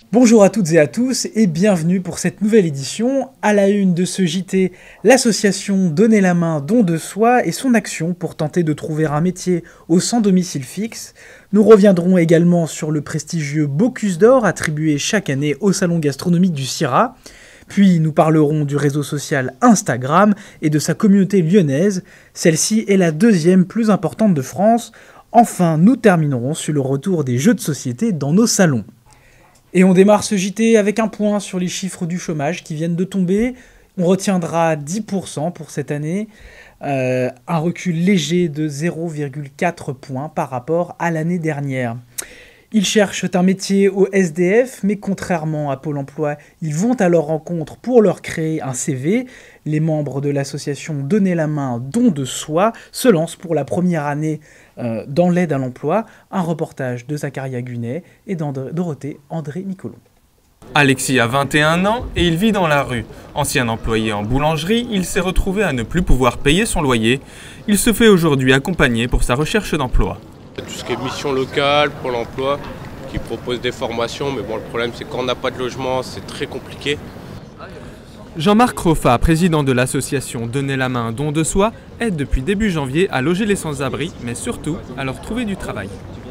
Bonjour à toutes et à tous et bienvenue pour cette nouvelle édition. À la une de ce JT, l'association Donner la main, don de soi et son action pour tenter de trouver un métier au sans domicile fixe. Nous reviendrons également sur le prestigieux Bocuse d'Or attribué chaque année au salon gastronomique du CIRA. Puis nous parlerons du réseau social Instagram et de sa communauté lyonnaise. Celle-ci est la deuxième plus importante de France. Enfin, nous terminerons sur le retour des jeux de société dans nos salons. Et on démarre ce JT avec un point sur les chiffres du chômage qui viennent de tomber. On retiendra 10% pour cette année, un recul léger de 0,4 points par rapport à l'année dernière. Ils cherchent un métier au SDF, mais contrairement à Pôle emploi, ils vont à leur rencontre pour leur créer un CV. Les membres de l'association Donner la main, don de soi se lancent pour la première année dans l'aide à l'emploi. Un reportage de Zacharia Gunet et Dorothée André Micolon. Alexis a 21 ans et il vit dans la rue. Ancien employé en boulangerie, il s'est retrouvé à ne plus pouvoir payer son loyer. Il se fait aujourd'hui accompagner pour sa recherche d'emploi. Tout ce qui est mission locale, Pôle emploi, qui propose des formations, mais bon, le problème c'est que quand on n'a pas de logement, c'est très compliqué. Jean-Marc Roffa, président de l'association Donner la main, don de soi, aide depuis début janvier à loger les sans-abri, mais surtout à leur trouver du travail.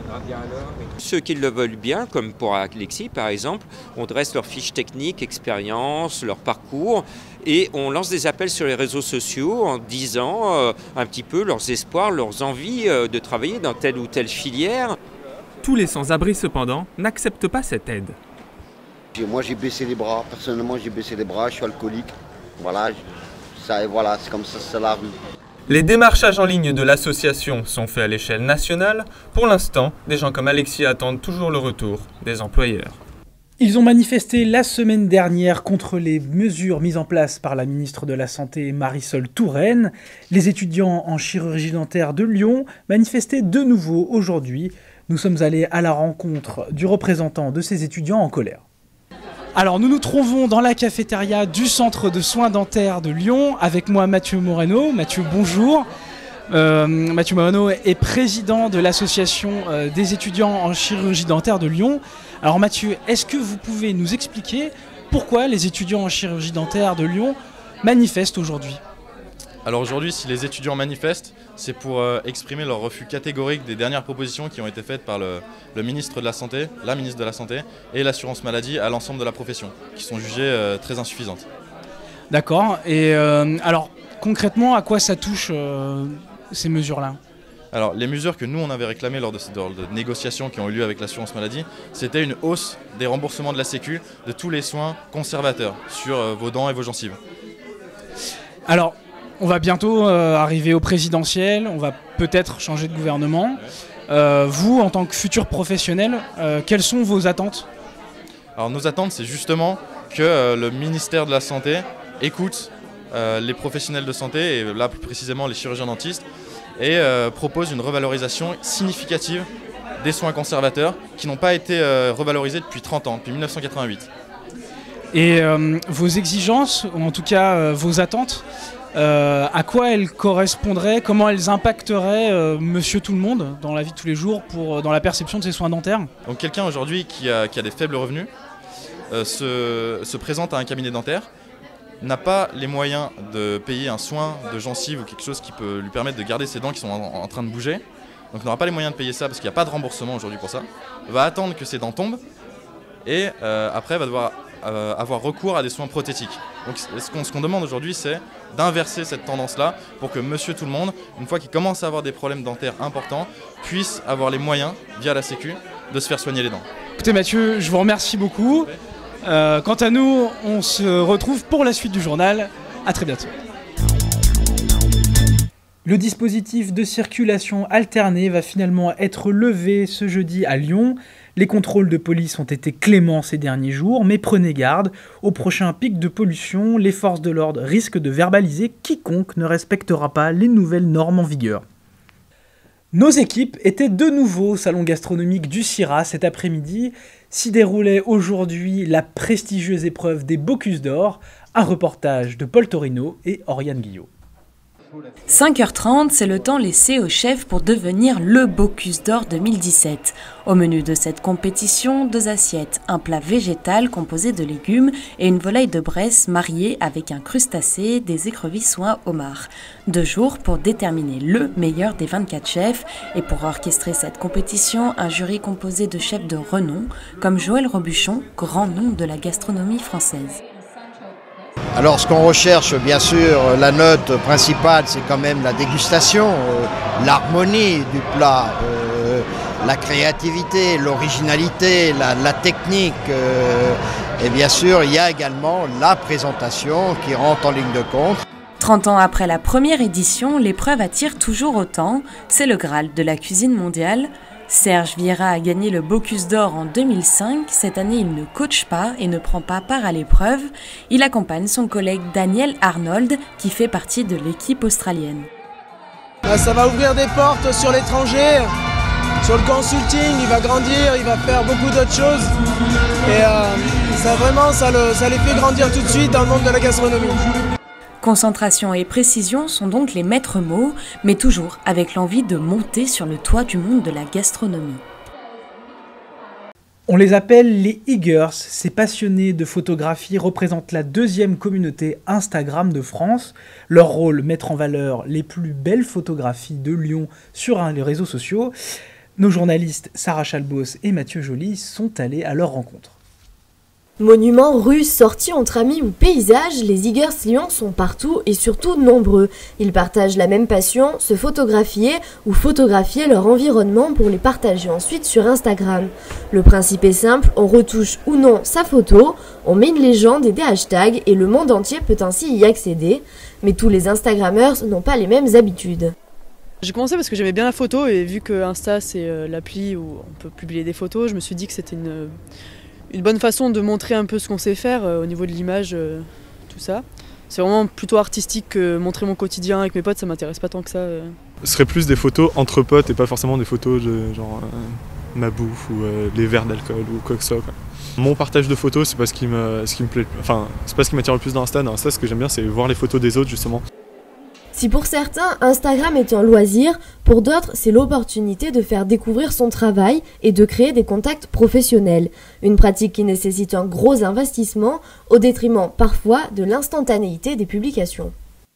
Ceux qui le veulent bien, comme pour Alexis par exemple, on dresse leurs fiches techniques, expériences, leur parcours et on lance des appels sur les réseaux sociaux en disant un petit peu leurs espoirs, leurs envies de travailler dans telle ou telle filière. Tous les sans-abri cependant n'acceptent pas cette aide. Moi j'ai baissé les bras, personnellement j'ai baissé les bras, je suis alcoolique, voilà, c'est comme ça, c'est la rue. Les démarchages en ligne de l'association sont faits à l'échelle nationale. Pour l'instant, des gens comme Alexis attendent toujours le retour des employeurs. Ils ont manifesté la semaine dernière contre les mesures mises en place par la ministre de la Santé Marisol Touraine. Les étudiants en chirurgie dentaire de Lyon manifestaient de nouveau aujourd'hui. Nous sommes allés à la rencontre du représentant de ces étudiants en colère. Alors nous nous trouvons dans la cafétéria du centre de soins dentaires de Lyon avec moi Mathieu Moreno. Mathieu, bonjour. Mathieu Moreno est président de l'association des étudiants en chirurgie dentaire de Lyon. Alors Mathieu, est-ce que vous pouvez nous expliquer pourquoi les étudiants en chirurgie dentaire de Lyon manifestent aujourd'hui ? Alors aujourd'hui, si les étudiants manifestent, c'est pour exprimer leur refus catégorique des dernières propositions qui ont été faites par le ministre de la Santé, la ministre de la Santé et l'assurance maladie à l'ensemble de la profession, qui sont jugées très insuffisantes. D'accord. Et alors concrètement, à quoi ça touche ces mesures-là ? Alors les mesures que nous on avait réclamées lors de négociations qui ont eu lieu avec l'assurance maladie, c'était une hausse des remboursements de la Sécu de tous les soins conservateurs sur vos dents et vos gencives. Alors, on va bientôt arriver au présidentiel, on va peut-être changer de gouvernement. Vous, en tant que futur professionnel, quelles sont vos attentes ? Alors nos attentes, c'est justement que le ministère de la Santé écoute les professionnels de santé, et là plus précisément les chirurgiens dentistes, et propose une revalorisation significative des soins conservateurs qui n'ont pas été revalorisés depuis 30 ans, depuis 1988. Et vos exigences, ou en tout cas vos attentes, à quoi elles correspondraient, comment elles impacteraient monsieur tout le monde dans la vie de tous les jours, dans la perception de ses soins dentaires ? Donc quelqu'un aujourd'hui qui a des faibles revenus se présente à un cabinet dentaire, n'a pas les moyens de payer un soin de gencive ou quelque chose qui peut lui permettre de garder ses dents qui sont en train de bouger, donc n'aura pas les moyens de payer ça parce qu'il n'y a pas de remboursement aujourd'hui pour ça, va attendre que ses dents tombent et après va devoir avoir recours à des soins prothétiques. Donc ce qu'on demande aujourd'hui, c'est d'inverser cette tendance-là pour que monsieur tout le monde, une fois qu'il commence à avoir des problèmes dentaires importants, puisse avoir les moyens, via la Sécu, de se faire soigner les dents. Écoutez Mathieu, je vous remercie beaucoup. Quant à nous, on se retrouve pour la suite du journal. À très bientôt. Le dispositif de circulation alternée va finalement être levé ce jeudi à Lyon. Les contrôles de police ont été cléments ces derniers jours, mais prenez garde, au prochain pic de pollution, les forces de l'ordre risquent de verbaliser quiconque ne respectera pas les nouvelles normes en vigueur. Nos équipes étaient de nouveau au salon gastronomique du CIRA cet après-midi. S'y déroulait aujourd'hui la prestigieuse épreuve des Bocuse d'Or, un reportage de Paul Torino et Oriane Guillot. 5h30, c'est le temps laissé au chef pour devenir le Bocuse d'Or 2017. Au menu de cette compétition, 2 assiettes, un plat végétal composé de légumes et une volaille de Bresse mariée avec un crustacé, des écrevisses ou un homard. 2 jours pour déterminer le meilleur des 24 chefs et pour orchestrer cette compétition, un jury composé de chefs de renom comme Joël Robuchon, grand nom de la gastronomie française. Alors ce qu'on recherche, bien sûr, la note principale, c'est quand même la dégustation, l'harmonie du plat, la créativité, l'originalité, la technique. Et bien sûr, il y a également la présentation qui rentre en ligne de compte. 30 ans après la première édition, l'épreuve attire toujours autant. C'est le Graal de la cuisine mondiale. Serge Vieira a gagné le Bocuse d'Or en 2005. Cette année, il ne coache pas et ne prend pas part à l'épreuve. Il accompagne son collègue Daniel Arnold, qui fait partie de l'équipe australienne. Ça va ouvrir des portes sur l'étranger, sur le consulting, il va grandir, il va faire beaucoup d'autres choses. Et ça les fait grandir tout de suite dans le monde de la gastronomie. Concentration et précision sont donc les maîtres mots, mais toujours avec l'envie de monter sur le toit du monde de la gastronomie. On les appelle les Eagers. Ces passionnés de photographie représentent la 2e communauté Instagram de France. Leur rôle, mettre en valeur les plus belles photographies de Lyon sur les réseaux sociaux. Nos journalistes Sarah Chalbos et Mathieu Joly sont allés à leur rencontre. Monuments, rues, sorties entre amis ou paysages, les Eagers Lyon sont partout et surtout nombreux. Ils partagent la même passion, se photographier ou photographier leur environnement pour les partager ensuite sur Instagram. Le principe est simple, on retouche ou non sa photo, on met une légende et des hashtags et le monde entier peut ainsi y accéder. Mais tous les Instagrammeurs n'ont pas les mêmes habitudes. J'ai commencé parce que j'aimais bien la photo et vu que Insta c'est l'appli où on peut publier des photos, je me suis dit que c'était une bonne façon de montrer un peu ce qu'on sait faire au niveau de l'image, tout ça. C'est vraiment plutôt artistique que montrer mon quotidien avec mes potes, ça m'intéresse pas tant que ça. Ce serait plus des photos entre potes et pas forcément des photos de genre ma bouffe ou les verres d'alcool ou quoi que ce soit. Quoi. Mon partage de photos, c'est pas ce qui me plaît, enfin c'est pas ce qui m'attire le plus dans Insta. Dans Insta, ce que j'aime bien, c'est voir les photos des autres justement. Si pour certains, Instagram est un loisir, pour d'autres, c'est l'opportunité de faire découvrir son travail et de créer des contacts professionnels. Une pratique qui nécessite un gros investissement, au détriment parfois de l'instantanéité des publications.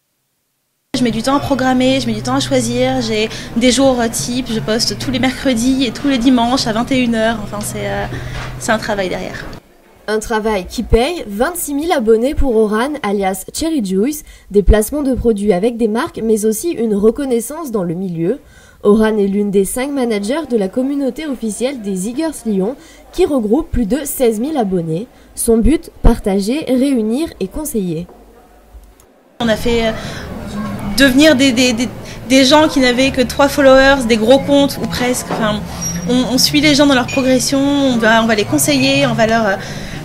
Je mets du temps à programmer, je mets du temps à choisir, j'ai des jours types, je poste tous les mercredis et tous les dimanches à 21h, enfin c'est un travail derrière. Un travail qui paye, 26 000 abonnés pour Oran, alias Cherry Juice, des placements de produits avec des marques, mais aussi une reconnaissance dans le milieu. Oran est l'une des 5 managers de la communauté officielle des Eagers Lyon, qui regroupe plus de 16 000 abonnés. Son but, partager, réunir et conseiller. On a fait devenir des gens qui n'avaient que 3 followers, des gros comptes ou presque. Enfin, on suit les gens dans leur progression, on va les conseiller, on va leur...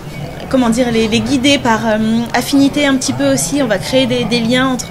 les guider par affinité un petit peu aussi. On va créer des liens entre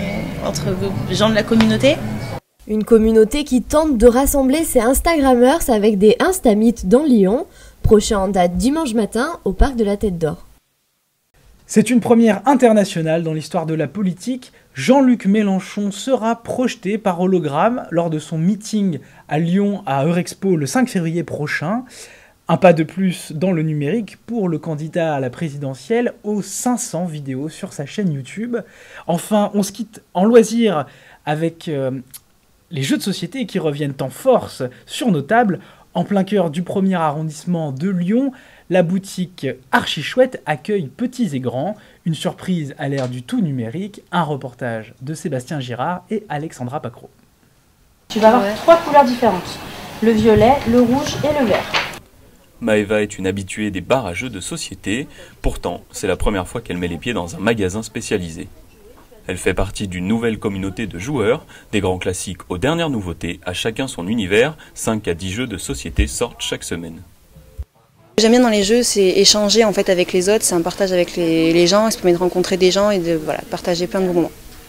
gens de la communauté. Une communauté qui tente de rassembler ses Instagrammeurs avec des Instameet dans Lyon. Prochain en date dimanche matin au parc de la Tête d'Or. C'est une première internationale dans l'histoire de la politique. Jean-Luc Mélenchon sera projeté par hologramme lors de son meeting à Lyon à Eurexpo le 5 février prochain. Un pas de plus dans le numérique pour le candidat à la présidentielle aux 500 vidéos sur sa chaîne YouTube. Enfin, on se quitte en loisir avec les jeux de société qui reviennent en force sur nos tables. En plein cœur du 1er arrondissement de Lyon, la boutique Archichouette accueille petits et grands. Une surprise à l'ère du tout numérique. Un reportage de Sébastien Girard et Alexandra Pacro. Tu vas avoir 3 couleurs différentes. Le violet, le rouge et le vert. Maëva est une habituée des bars à jeux de société, pourtant c'est la première fois qu'elle met les pieds dans un magasin spécialisé. Elle fait partie d'une nouvelle communauté de joueurs, des grands classiques aux dernières nouveautés, à chacun son univers, 5 à 10 jeux de société sortent chaque semaine. J'aime bien dans les jeux, c'est échanger en fait avec les autres, c'est un partage avec les gens, ça permet de rencontrer des gens et de partager plein de bons moments.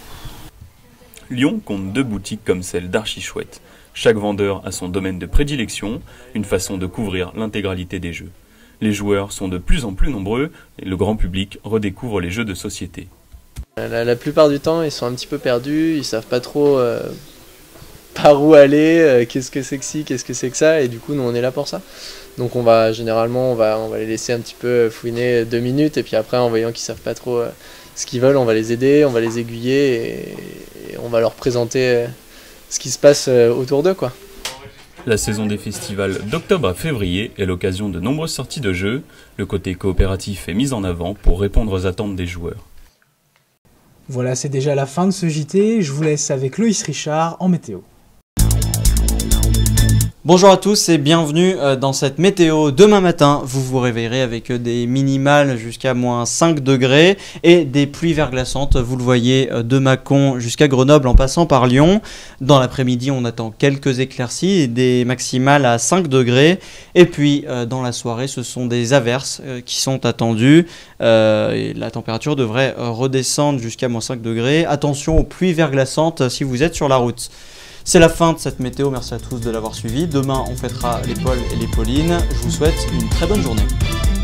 Lyon compte 2 boutiques comme celle d'Archichouette. Chaque vendeur a son domaine de prédilection, une façon de couvrir l'intégralité des jeux. Les joueurs sont de plus en plus nombreux et le grand public redécouvre les jeux de société. La plupart du temps, ils sont un petit peu perdus, ils savent pas trop par où aller, qu'est-ce que c'est que ci, qu'est-ce que c'est que ça, et du coup, nous, on est là pour ça. Donc généralement, on va les laisser un petit peu fouiner 2 minutes, et puis après, en voyant qu'ils savent pas trop ce qu'ils veulent, on va les aider, on va les aiguiller, et on va leur présenter ce qui se passe autour d'eux, quoi. La saison des festivals d'octobre à février est l'occasion de nombreuses sorties de jeux. Le côté coopératif est mis en avant pour répondre aux attentes des joueurs. Voilà, c'est déjà la fin de ce JT. Je vous laisse avec Loïs Richard en météo. Bonjour à tous et bienvenue dans cette météo. Demain matin, vous vous réveillerez avec des minimales jusqu'à -5 degrés et des pluies verglaçantes, vous le voyez, de Mâcon jusqu'à Grenoble en passant par Lyon. Dans l'après-midi, on attend quelques éclaircies et des maximales à 5 degrés. Et puis, dans la soirée, ce sont des averses qui sont attendues. Et la température devrait redescendre jusqu'à -5 degrés. Attention aux pluies verglaçantes si vous êtes sur la route. C'est la fin de cette météo, merci à tous de l'avoir suivi. Demain, on fêtera les Paul et les Paulines. Je vous souhaite une très bonne journée.